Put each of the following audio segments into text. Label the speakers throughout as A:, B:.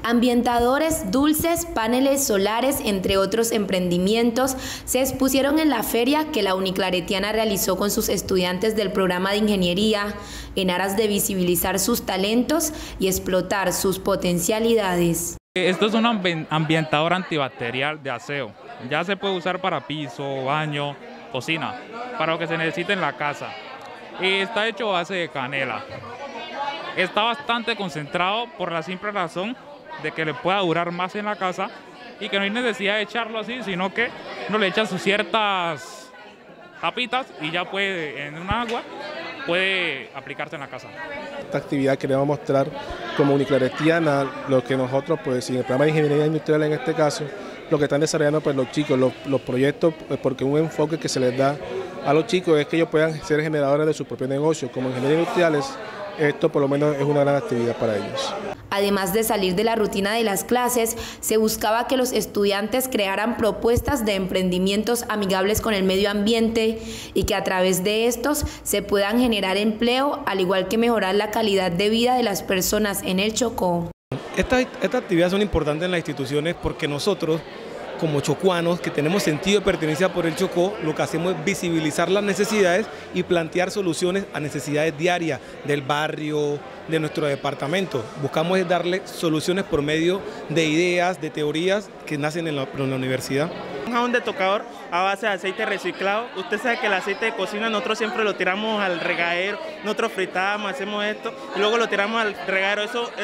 A: Ambientadores, dulces, paneles solares, entre otros emprendimientos, se expusieron en la feria que la Uniclaretiana realizó con sus estudiantes del programa de ingeniería en aras de visibilizar sus talentos y explotar sus potencialidades.
B: Esto es un ambientador antibacterial de aseo. Ya se puede usar para piso, baño, cocina, para lo que se necesite en la casa. Está hecho a base de canela. Está bastante concentrado por la simple razón de que le pueda durar más en la casa y que no hay necesidad de echarlo así, sino que uno le echa sus ciertas tapitas y ya puede, en un agua, puede aplicarse en la casa.
C: Esta actividad queremos mostrar como Uniclaretiana lo que nosotros, pues en el programa de ingeniería industrial en este caso, lo que están desarrollando pues los chicos, los proyectos, pues, porque un enfoque que se les da a los chicos es que ellos puedan ser generadores de sus propios negocios. Como ingenieros industriales, esto por lo menos es una gran actividad para ellos.
A: Además de salir de la rutina de las clases, se buscaba que los estudiantes crearan propuestas de emprendimientos amigables con el medio ambiente y que a través de estos se puedan generar empleo, al igual que mejorar la calidad de vida de las personas en el Chocó.
D: Estas actividades son importantes en las instituciones porque nosotros, como chocuanos que tenemos sentido de pertenencia por el Chocó, lo que hacemos es visibilizar las necesidades y plantear soluciones a necesidades diarias del barrio, de nuestro departamento. Buscamos es darle soluciones por medio de ideas, de teorías que nacen en la universidad.
E: Un jabón de tocador a base de aceite reciclado. Usted sabe que el aceite de cocina nosotros siempre lo tiramos al regadero, nosotros fritamos, hacemos esto y luego lo tiramos al regadero.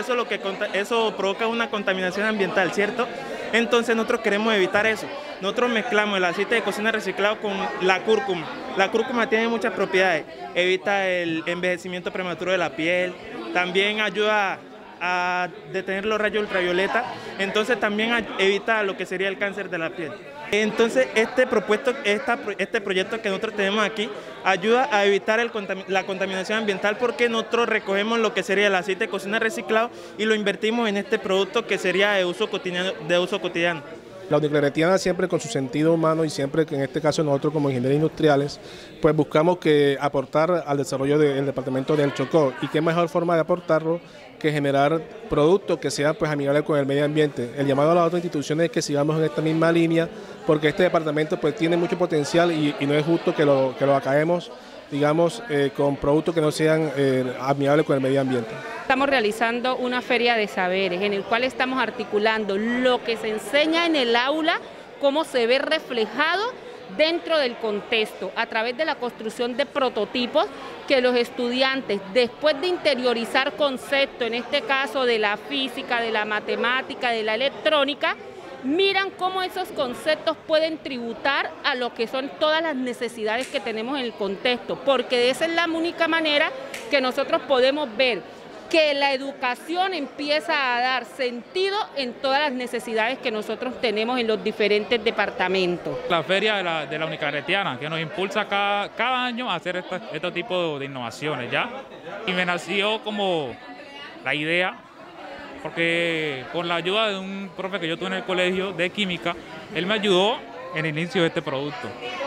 E: Eso provoca una contaminación ambiental, ¿cierto? Entonces nosotros queremos evitar eso. Nosotros mezclamos el aceite de cocina reciclado con la cúrcuma. La cúrcuma tiene muchas propiedades. Evita el envejecimiento prematuro de la piel, también ayuda a detener los rayos ultravioleta, entonces también evita lo que sería el cáncer de la piel. Entonces este proyecto que nosotros tenemos aquí ayuda a evitar la contaminación ambiental porque nosotros recogemos lo que sería el aceite de cocina reciclado y lo invertimos en este producto que sería de uso cotidiano.
C: La Uniclaretiana siempre con su sentido humano y siempre que en este caso nosotros como ingenieros industriales pues buscamos que aportar al desarrollo del departamento del Chocó y qué mejor forma de aportarlo que generar productos que sean pues amigables con el medio ambiente. El llamado a las otras instituciones es que sigamos en esta misma línea porque este departamento pues tiene mucho potencial y no es justo que lo acabemos digamos, con productos que no sean amigables con el medio ambiente.
F: Estamos realizando una feria de saberes en el cual estamos articulando lo que se enseña en el aula, cómo se ve reflejado dentro del contexto, a través de la construcción de prototipos que los estudiantes, después de interiorizar conceptos, en este caso de la física, de la matemática, de la electrónica, miran cómo esos conceptos pueden tributar a lo que son todas las necesidades que tenemos en el contexto, porque esa es la única manera que nosotros podemos ver que la educación empieza a dar sentido en todas las necesidades que nosotros tenemos en los diferentes departamentos.
B: La feria de la Uniclaretiana, que nos impulsa cada año a hacer este tipo de innovaciones, ¿ya? Y me nació como la idea, porque con la ayuda de un profe que yo tuve en el colegio de química, él me ayudó en el inicio de este producto.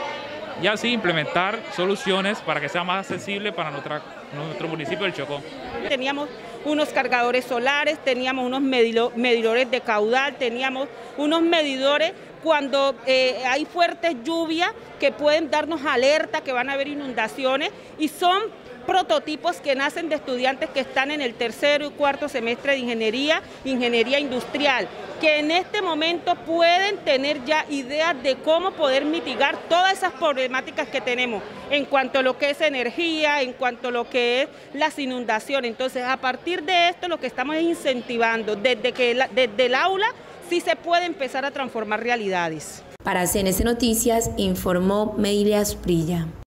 B: Y así implementar soluciones para que sea más accesible para nuestro municipio del Chocó.
F: Teníamos unos cargadores solares, teníamos unos medidores de caudal, teníamos unos medidores cuando hay fuertes lluvias que pueden darnos alerta que van a haber inundaciones y son prototipos que nacen de estudiantes que están en el tercero y cuarto semestre de ingeniería industrial, que en este momento pueden tener ya ideas de cómo poder mitigar todas esas problemáticas que tenemos en cuanto a lo que es energía, en cuanto a lo que es las inundaciones. Entonces, a partir de esto lo que estamos es incentivando desde el aula sí se puede empezar a transformar realidades.
A: Para CNC Noticias informó Meilia Asprilla.